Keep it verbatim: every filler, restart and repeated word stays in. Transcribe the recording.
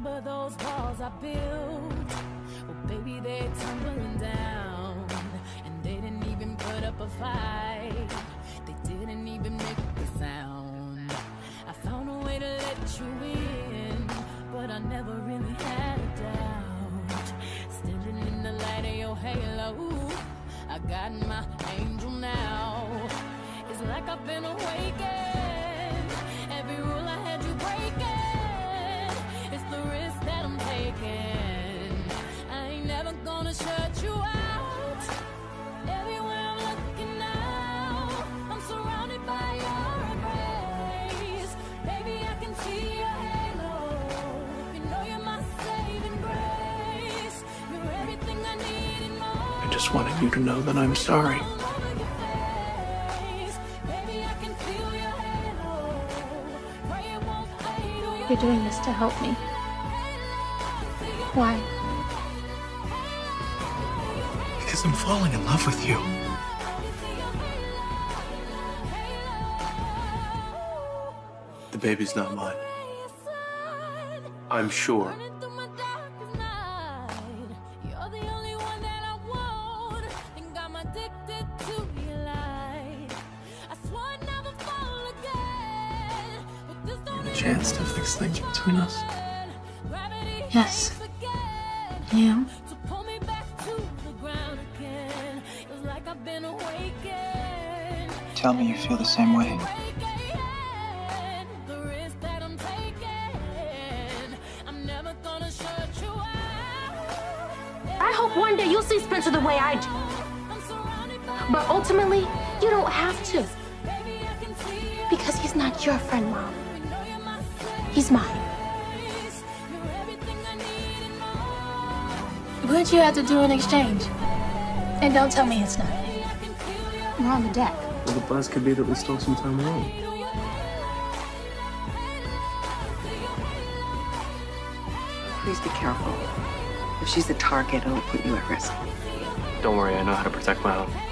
remember those walls I built. Well, baby, they're tumbling down, and they didn't even put up a fight. They didn't even make a sound. I found a way to let you in, but I never really had a doubt. Standing in the light of your halo, I got my angel now. It's like I've been awakened. Every rule I had you breaking. It's the risk that I'm taking. I ain't never gonna shut you out. Everywhere I'm looking now, I'm surrounded by your embrace. Baby, I can see your halo. You know you're my saving grace. You're everything I need and more. I just wanted you to know that I'm sorry. You're doing this to help me. Why? Because I'm falling in love with you. The baby's not mine. I'm sure. Chance to fix things between us. Yes. Yeah. Tell me you feel the same way. I hope one day you'll see Spencer the way I do. But ultimately, you don't have to. Because he's not your friend, Mom. He's mine. What'd you have to do in exchange? And don't tell me it's not. We're on the deck. Well, the buzz could be that we stole some time alone. Please be careful. If she's a target, it'll put you at risk. Don't worry, I know how to protect my own.